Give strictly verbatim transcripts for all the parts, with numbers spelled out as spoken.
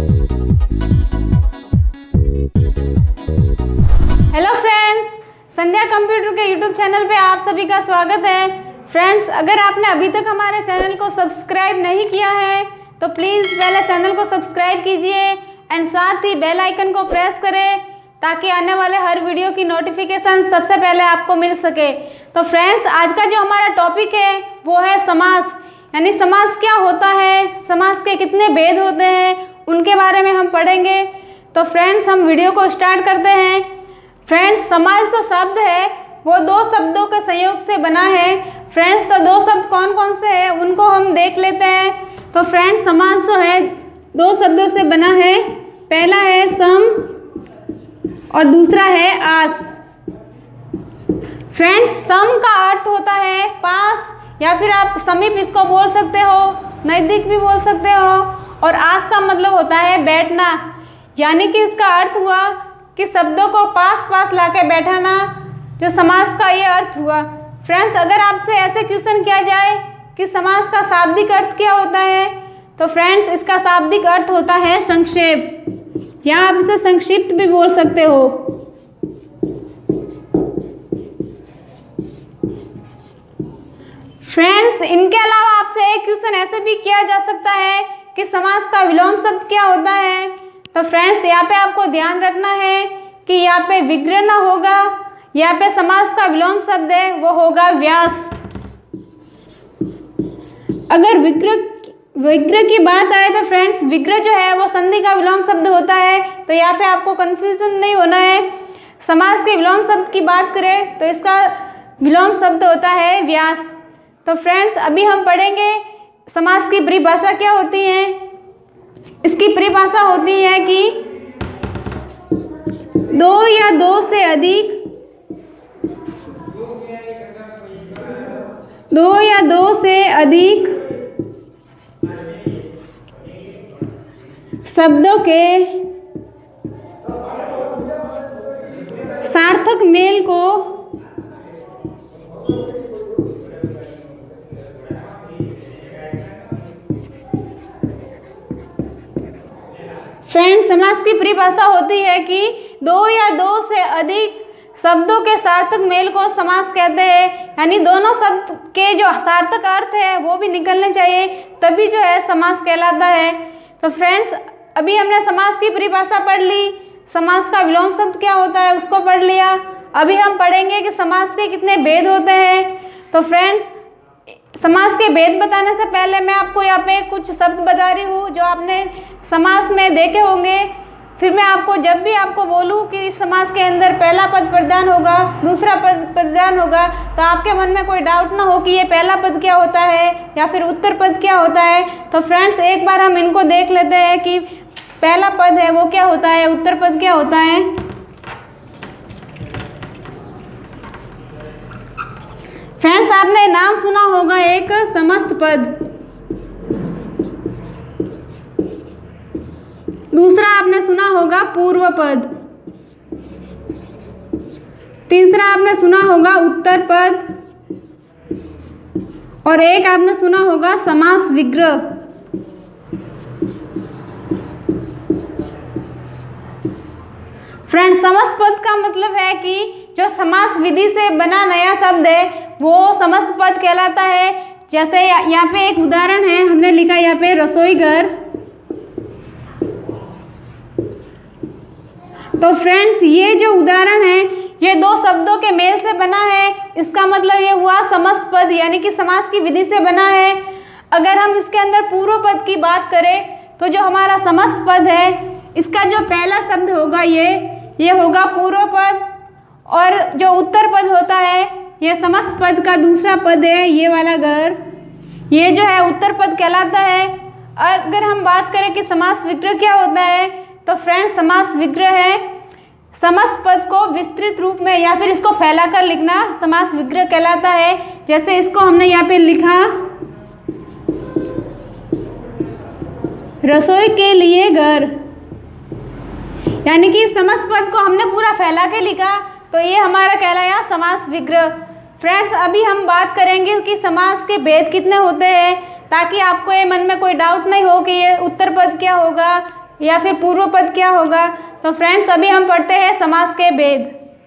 Hello friends, Sandhya computer के YouTube channel पे आप सभी का स्वागत है। फ्रेंड्स, अगर आपने अभी तक हमारे चैनल को सब्सक्राइब नहीं किया है तो प्लीज़ पहले चैनल को सब्सक्राइब कीजिए एंड साथ ही बेल आइकन को प्रेस करें ताकि आने वाले हर वीडियो की नोटिफिकेशन सबसे पहले आपको मिल सके। तो फ्रेंड्स, आज का जो हमारा टॉपिक है वो है समास, यानी समास क्या होता है, समास के कितने भेद होते हैं, उनके बारे में हम पढ़ेंगे। तो फ्रेंड्स, हम वीडियो को स्टार्ट करते हैं। फ्रेंड्स, समास जो शब्द है वो दो शब्दों के संयोग से बना है। फ्रेंड्स, तो दो शब्द कौन कौन से हैं उनको हम देख लेते हैं। तो फ्रेंड्स, समास जो है दो शब्दों से बना है। पहला है सम और दूसरा है आस। फ्रेंड्स, सम का अर्थ होता है पास या फिर आप समीप इसको बोल सकते हो, नज़दीक भी बोल सकते हो। और आस का मतलब होता है बैठना, यानी कि इसका अर्थ हुआ कि शब्दों को पास पास लाके बैठाना, जो समास का ये अर्थ हुआ। फ्रेंड्स, अगर आपसे ऐसे क्वेश्चन किया जाए कि समास का शाब्दिक अर्थ क्या होता है, तो फ्रेंड्स इसका शाब्दिक अर्थ होता है संक्षेप, या आप इसे संक्षिप्त भी बोल सकते हो। फ्रेंड्स, इनके अलावा आपसे एक क्वेश्चन ऐसे भी किया जा सकता है कि समास का विलोम शब्द क्या होता है। तो फ्रेंड्स, यहाँ पे आपको ध्यान रखना है कि यहाँ पे विग्रह ना होगा, यहाँ पे समास का विलोम शब्द है वो होगा व्यास। अगर विग्रह विग्रह की बात आए तो फ्रेंड्स, विग्रह जो है वो संधि का विलोम शब्द होता है, तो यहाँ पे आपको कंफ्यूजन नहीं होना है। समास के विलोम शब्द की बात करें तो इसका विलोम शब्द होता है व्यास। तो फ्रेंड्स, अभी हम पढ़ेंगे समास की परिभाषा क्या होती है। इसकी परिभाषा होती है कि दो या दो से अधिक दो या दो से अधिक शब्दों के सार्थक मेल को फ्रेंड्स, समास की परिभाषा होती है कि दो या दो से अधिक शब्दों के सार्थक मेल को समास कहते हैं, यानी दोनों शब्द के जो सार्थक अर्थ है वो भी निकलने चाहिए, तभी जो है समास कहलाता है। तो फ्रेंड्स, अभी हमने समास की परिभाषा पढ़ ली, समास का विलोम शब्द क्या होता है उसको पढ़ लिया। अभी हम पढ़ेंगे कि समास के कितने भेद होते हैं। तो फ्रेंड्स, समास के भेद बताने से पहले मैं आपको यहाँ पे कुछ शब्द बता रही हूँ जो आपने समास में देखे होंगे। फिर मैं आपको जब भी आपको बोलूँ कि इस समास के अंदर पहला पद प्रधान होगा, दूसरा पद प्रधान होगा, तो आपके मन में कोई डाउट ना हो कि ये पहला पद क्या होता है या फिर उत्तर पद क्या होता है। तो फ्रेंड्स, एक बार हम इनको देख लेते हैं कि पहला पद है वो क्या होता है, उत्तर पद क्या होता है। फ्रेंड्स, आपने नाम सुना होगा एक समस्त पद, दूसरा आपने सुना होगा पूर्व पद, तीसरा आपने सुना होगा उत्तर पद, और एक आपने सुना होगा समास विग्रह। फ्रेंड्स, समस्त पद का मतलब है कि जो समास विधि से बना नया शब्द है वो समस्त पद कहलाता है। जैसे यहाँ पे एक उदाहरण है, हमने लिखा यहाँ पे रसोई घर। तो फ्रेंड्स, ये जो उदाहरण है ये दो शब्दों के मेल से बना है, इसका मतलब ये हुआ समस्त पद, यानी कि समास की विधि से बना है। अगर हम इसके अंदर पूर्व पद की बात करें तो जो हमारा समस्त पद है इसका जो पहला शब्द होगा ये ये होगा पूर्व पद, और जो उत्तर पद होता है ये समस्त पद का दूसरा पद है, ये वाला घर, ये जो है उत्तर पद कहलाता है। और अगर हम बात करें कि समास विग्रह क्या होता है, तो फ्रेंड्स, समास विग्रह है समस्त पद को विस्तृत रूप में या फिर इसको फैलाकर लिखना समास विग्रह कहलाता है। जैसे इसको हमने यहाँ पे लिखा रसोई के लिए घर, यानी कि समस्त पद को हमने पूरा फैला के लिखा, तो ये हमारा कहलाया समास विग्रह। फ्रेंड्स, अभी हम बात करेंगे कि समास के भेद कितने होते हैं, ताकि आपको ये मन में कोई डाउट नहीं हो कि ये उत्तर पद क्या होगा या फिर पूर्व पद क्या होगा। तो फ्रेंड्स अभी हम पढ़ते हैं समास के भेद।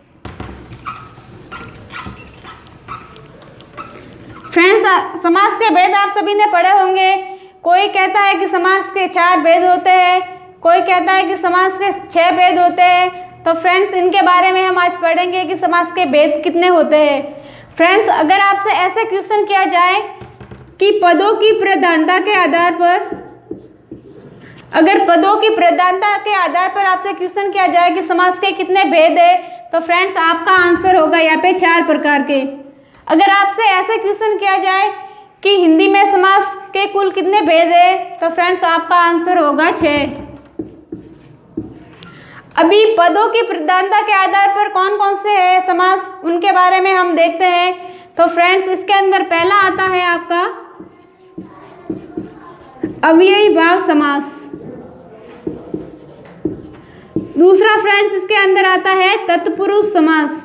फ्रेंड्स समास के भेद आप सभी ने पढ़े होंगे। कोई कहता है कि समास के चार भेद होते हैं, कोई कहता है कि समास के छह भेद होते हैं। तो फ्रेंड्स इनके बारे में हम आज पढ़ेंगे कि समास के भेद कितने होते हैं। फ्रेंड्स अगर आपसे ऐसे क्वेश्चन किया जाए कि पदों की प्रधानता के आधार पर, अगर पदों की प्रधानता के आधार पर आपसे क्वेश्चन किया जाए कि समास के कितने भेद है, तो फ्रेंड्स आपका आंसर होगा यहाँ पे चार प्रकार के। अगर आपसे ऐसे क्वेश्चन किया जाए कि हिंदी में समास के कुल कितने भेद है, तो फ्रेंड्स आपका आंसर होगा छः। अभी पदों की प्रधानता के आधार पर कौन कौन से है समास, उनके बारे में हम देखते हैं। तो फ्रेंड्स इसके अंदर पहला आता है आपका अव्ययी भाव समास। दूसरा फ्रेंड्स इसके अंदर आता है तत्पुरुष समास।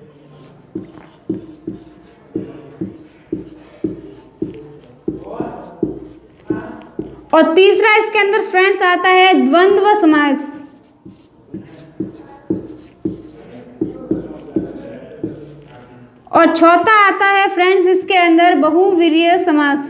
और तीसरा इसके अंदर फ्रेंड्स आता है द्वंद्व समास। और चौथा आता है फ्रेंड्स इसके अंदर बहुव्रीहि समास।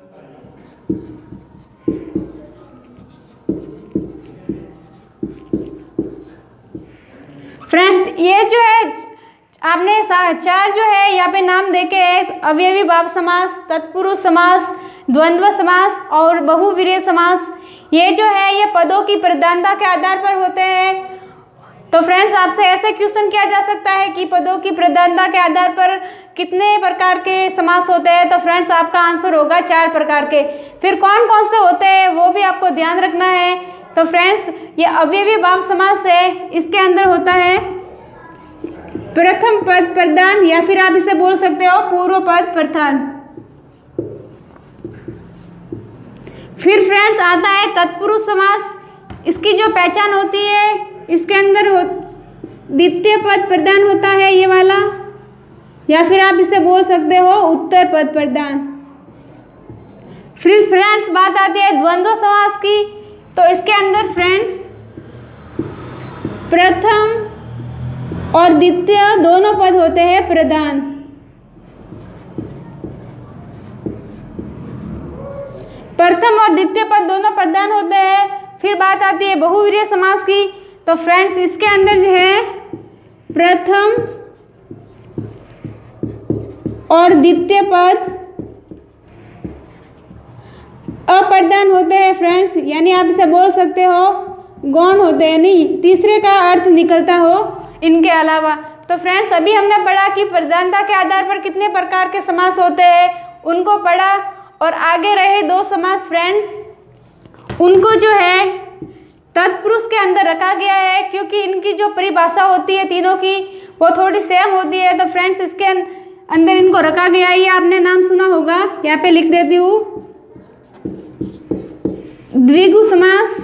फ्रेंड्स ये जो है आपने चार जो है यहाँ पे नाम देके अव्ययी भाव समास, तत्पुरुष समास, द्वंद्व समास और बहुव्रीहि समास, ये जो है ये पदों की प्रधानता के आधार पर होते हैं। तो फ्रेंड्स आपसे ऐसे क्वेश्चन किया जा सकता है कि पदों की प्रधानता के आधार पर कितने प्रकार के समास होते हैं, तो फ्रेंड्स आपका आंसर होगा चार प्रकार के। फिर कौन कौन से होते हैं वो भी आपको ध्यान रखना है। तो फ्रेंड्स ये अव्ययी भाव समास है, इसके अंदर होता है प्रथम पद प्रधान, या फिर आप इसे बोल सकते हो पूर्व पद प्रधान। फिर फ्रेंड्स आता है तत्पुरुष समास। इसकी जो पहचान होती है, इसके अंदर हो द्वितीय पद प्रधान होता है ये वाला, या फिर आप इसे बोल सकते हो उत्तर पद प्रधान। फिर फ्रेंड्स बात आती है द्वंद्व समास की। तो इसके अंदर फ्रेंड्स प्रथम और द्वितीय दोनों पद होते हैं प्रधान। प्रथम और द्वितीय पद दोनों प्रधान होते हैं। फिर बात आती है बहुव्रीहि समास की। तो फ्रेंड्स इसके अंदर जो है प्रथम और द्वितीय पद अप्रधान होते हैं फ्रेंड्स, यानी आप इसे बोल सकते हो गौण होते हैं, नहीं तीसरे का अर्थ निकलता हो इनके अलावा। तो फ्रेंड्स अभी हमने पढ़ा कि प्रधानता के आधार पर कितने प्रकार के समास होते हैं, उनको पढ़ा। और आगे रहे दो समास फ्रेंड, उनको जो है तत्पुरुष के अंदर रखा गया है, क्योंकि इनकी जो परिभाषा होती है तीनों की वो थोड़ी सेम होती है। तो फ्रेंड्स इसके अंदर इनको रखा गया है, ये आपने नाम सुना होगा, यहाँ पे लिख देती हूँ। द्विगु समास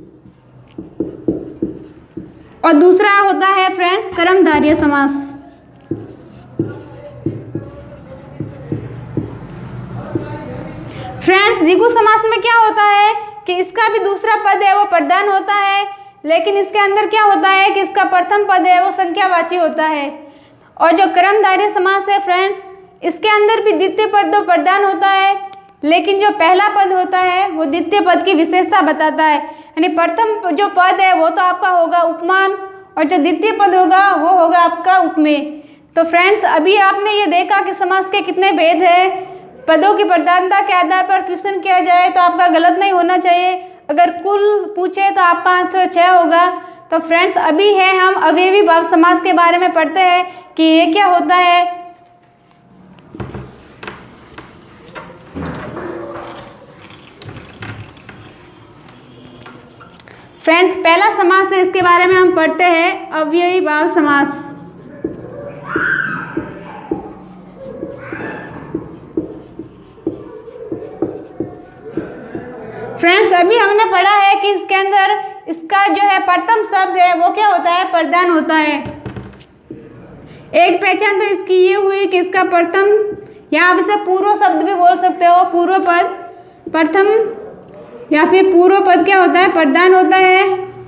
और दूसरा होता है फ्रेंड्स कर्मधारय समास। फ्रेंड्स द्विगु समास में क्या होता है कि इसका भी दूसरा पद है वो प्रधान होता है, लेकिन इसके अंदर क्या होता है कि इसका प्रथम पद है वो संख्यावाची होता है। और जो कर्मधारय समास है फ्रेंड्स, इसके अंदर भी द्वितीय पद तो प्रधान होता है, लेकिन जो पहला पद होता है वो द्वितीय पद की विशेषता बताता है। यानी प्रथम जो पद है वो तो आपका होगा उपमान, और जो द्वितीय पद होगा वो होगा आपका उपमेय। तो फ्रेंड्स अभी आपने ये देखा कि समास के कितने भेद हैं। पदों की प्रधानता के आधार पर क्वेश्चन किया जाए तो आपका गलत नहीं होना चाहिए। अगर कुल पूछे तो आपका आंसर छः होगा। तो फ्रेंड्स अभी है हम अव्ययी भाव समास के बारे में पढ़ते हैं कि ये क्या होता है। फ्रेंड्स पहला समास है, इसके बारे में हम पढ़ते हैं अव्ययी भाव समास। फ्रेंड्स अभी हमने पढ़ा है कि इसके अंदर इसका जो है प्रथम शब्द है वो क्या होता है, प्रधान होता है। एक पहचान तो इसकी ये हुई कि इसका प्रथम, या आप इसे पूर्व शब्द भी बोल सकते हो, पूर्व पद प्रथम या फिर पूर्व पद क्या होता है, प्रधान होता है।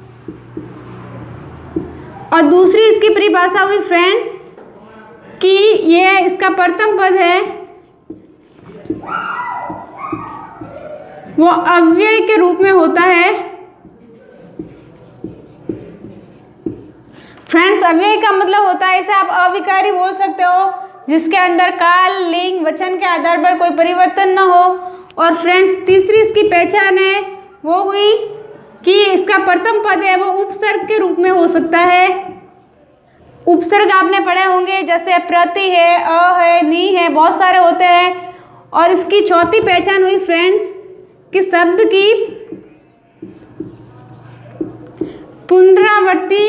और दूसरी इसकी परिभाषा हुई फ्रेंड्स कि ये इसका प्रथम पद है वो अव्यय के रूप में होता है। फ्रेंड्स अव्यय का मतलब होता है, इसे आप अविकारी बोल सकते हो, जिसके अंदर काल, लिंग, वचन के आधार पर कोई परिवर्तन न हो। और फ्रेंड्स तीसरी इसकी पहचान है वो हुई कि इसका प्रथम पद है वो उपसर्ग के रूप में हो सकता है। उपसर्ग आपने पढ़े होंगे, जैसे प्रति है, अ है, नी है, बहुत सारे होते हैं। और इसकी चौथी पहचान हुई फ्रेंड्स कि शब्द की पुनरावृत्ति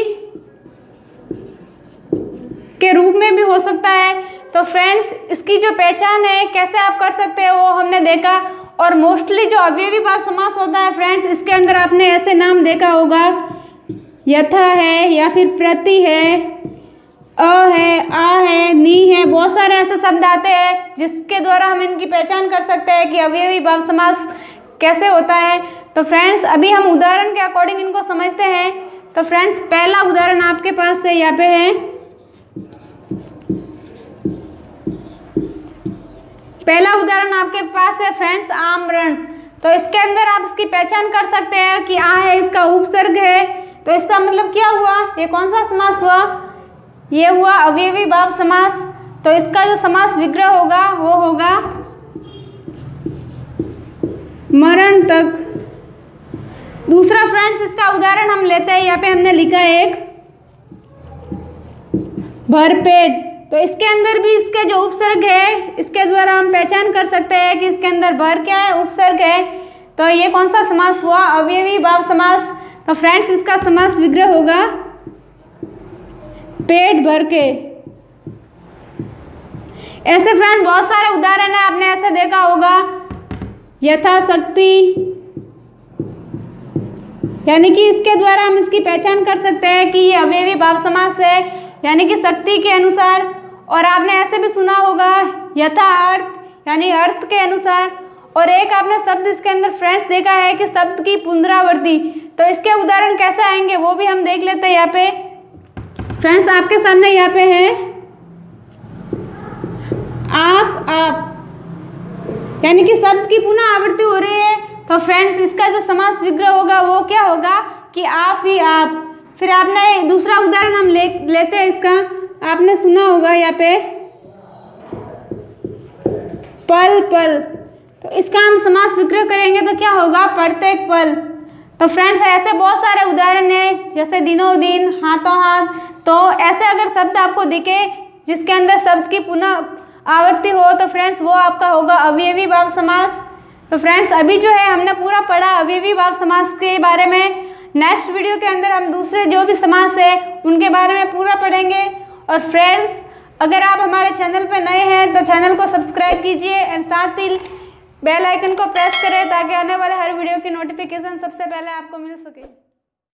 के रूप में भी हो सकता है। तो फ्रेंड्स इसकी जो पहचान है कैसे आप कर सकते हो वो हमने देखा। और मोस्टली जो अवयवी भाव समास होता है फ्रेंड्स, इसके अंदर आपने ऐसे नाम देखा होगा, यथा है या फिर प्रति है, अ है, आ है, नी है, बहुत सारे ऐसे शब्द आते हैं जिसके द्वारा हम इनकी पहचान कर सकते हैं कि अवयवी भाव समास कैसे होता है। तो फ्रेंड्स अभी हम उदाहरण के अकॉर्डिंग इनको समझते हैं। तो फ्रेंड्स पहला उदाहरण आपके पास से यहाँ पे है, पहला उदाहरण आपके पास है फ्रेंड्स आमरण। तो इसके अंदर आप इसकी पहचान कर सकते हैं कि आ है इसका उपसर्ग है। तो इसका मतलब क्या हुआ, ये कौन सा समास हुआ, ये हुआ अवयवी भाव समास। तो इसका जो समास विग्रह होगा वो होगा मरण तक। दूसरा फ्रेंड्स इसका उदाहरण हम लेते हैं, यहाँ पे हमने लिखा है एक भरपेट। तो इसके अंदर भी इसके जो उपसर्ग है इसके द्वारा हम पहचान कर सकते हैं कि इसके अंदर भर क्या है, उपसर्ग है। तो ये कौन सा समास हुआ, अवयवी भाव समास। तो फ्रेंड्स इसका समास विग्रह होगा पेट भर के। ऐसे फ्रेंड बहुत सारे उदाहरण है, आपने ऐसे देखा होगा, यथाशक्ति, यानी कि इसके द्वारा हम इसकी पहचान कर सकते हैं कि ये अवयवी भाव समास है, यानी कि शक्ति के अनुसार। और आपने ऐसे भी सुना होगा यथा अर्थ, यानी अर्थ के अनुसार। और एक आपने शब्द इसके अंदर फ्रेंड्स देखा है कि शब्द की पुनरावृत्ति। तो इसके उदाहरण कैसे आएंगे वो भी हम देख लेते हैं। यहाँ पे फ्रेंड्स आपके सामने यहाँ पे है आप आप, यानी कि शब्द की पुनः आवृत्ति हो रही है। तो फ्रेंड्स इसका जो समास विग्रह होगा वो क्या होगा कि आप ही आप। फिर आपने दूसरा उदाहरण हम ले लेते हैं इसका, आपने सुना होगा यहाँ पे पल पल। तो इसका हम समास विग्रह करेंगे तो क्या होगा, प्रत्येक पल। तो फ्रेंड्स ऐसे बहुत सारे उदाहरण हैं, जैसे दिनों दिन, हाथों हाथ। तो ऐसे अगर शब्द आपको दिखे जिसके अंदर शब्द की पुनः आवृत्ति हो तो फ्रेंड्स वो आपका होगा अवयवी भाव समास। तो फ्रेंड्स अभी जो है हमने पूरा पढ़ा अवयवी भाव समास के बारे में। नेक्स्ट वीडियो के अंदर हम दूसरे जो भी समास है उनके बारे में पूरा पढ़ेंगे। और फ्रेंड्स अगर आप हमारे चैनल पर नए हैं तो चैनल को सब्सक्राइब कीजिए एंड साथ ही बेल आइकन को प्रेस करें ताकि आने वाले हर वीडियो की नोटिफिकेशन सबसे पहले आपको मिल सके।